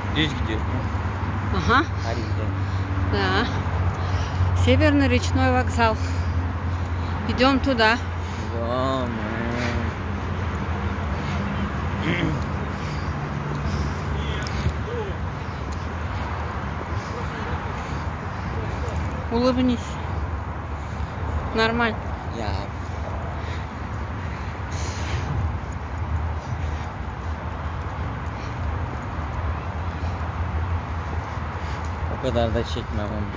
Здесь где? Ага. Да. Северный речной вокзал. Идем туда. Да, Улыбнись. Нормально. Я. O kadar da çekmem onu.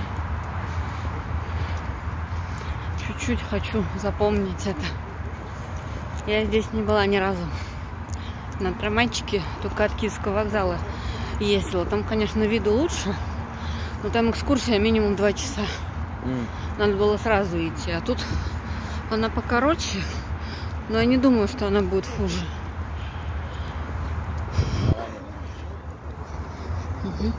Чуть-чуть хочу запомнить это. Я здесь не была ни разу. На трамвайчике только от Киевского вокзала ездила. Там, конечно, виду лучше, но там экскурсия минимум 2 часа. Надо было сразу идти. А тут она покороче, но я не думаю, что она будет хуже. Угу.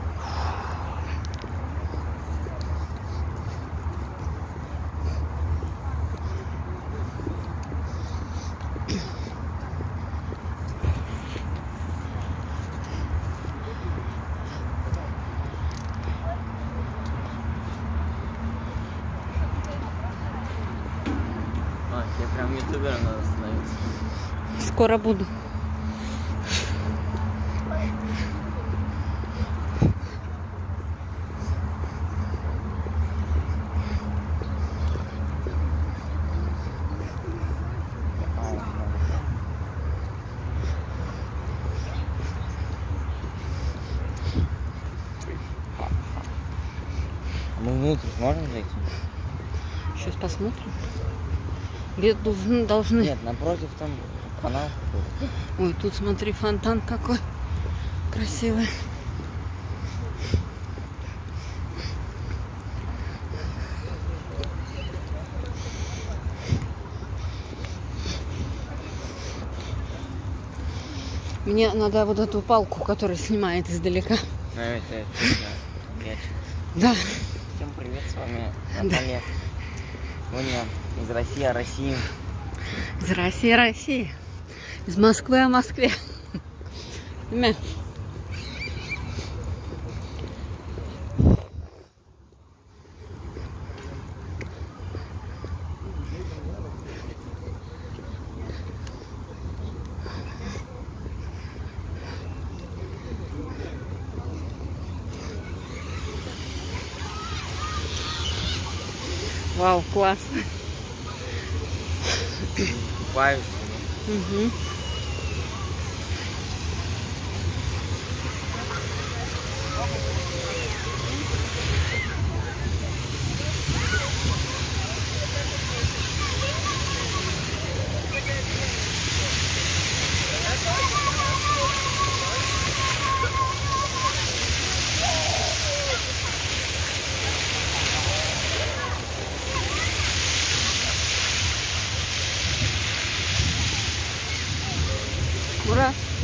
Я прям ютубером надо становиться. Скоро буду. Мы внутрь можем зайти? Сейчас посмотрим. Где должны... Нет, напротив там канал какой-то. Ой, тут смотри, фонтан какой красивый. Мне надо вот эту палку, которая снимает издалека. Да. Всем привет, с вами Наталья. Сегодня из России о России. Из России о России. Из Москвы о Москве. Вау, классно. Купаюсь. Угу. Ура!